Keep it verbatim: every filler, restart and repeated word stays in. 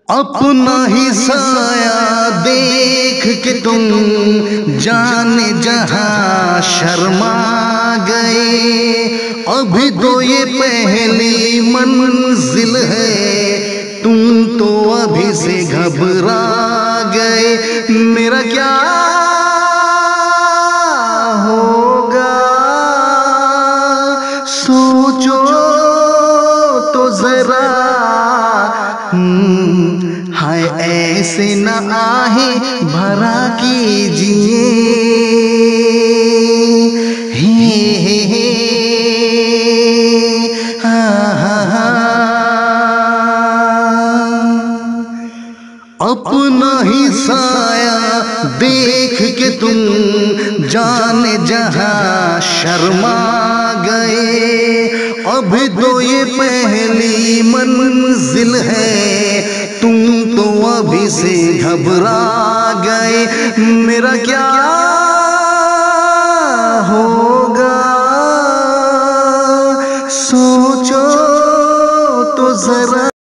अपना ही साया देख के तुम जाने जहां शर्मा गए। अभी तो ये पहली मंजिल है, तुम तो अभी से घबरा गए। मेरा क्या होगा सोचो तो जरा। हाय ऐसे न आहे भरा कीजिए। हे हे हे हा हा हा। अपना ही साया देख के तुम जाने जहां शर्मा गए। अभी तो ये पहली मंजिल है, तुम तो अभी से घबरा गए। मेरा क्या होगा सोचो तो जरा।